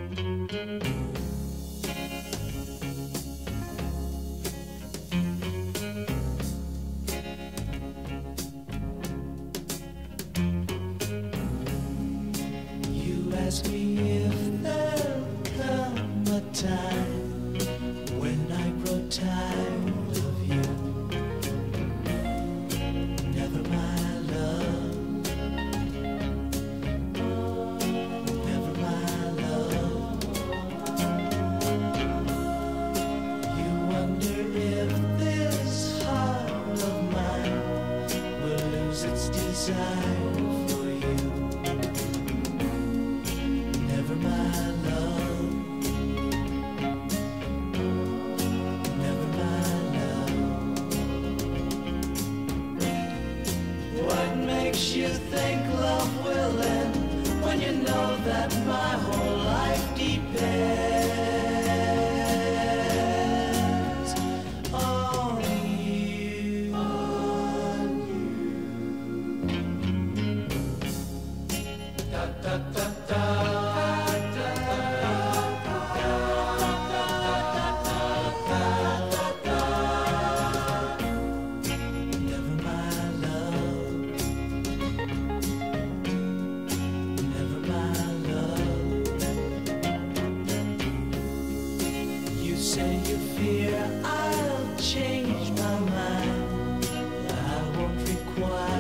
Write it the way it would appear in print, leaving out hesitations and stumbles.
Ask me if there'll come a time when I grow tired of you. Never my love, never my love. You wonder if this heart of mine will lose its desire for you. Never my love, never my love. What makes you think love will end when you know that my whole life depends on you? Da da da da. Say you fear I'll change my mind. I won't require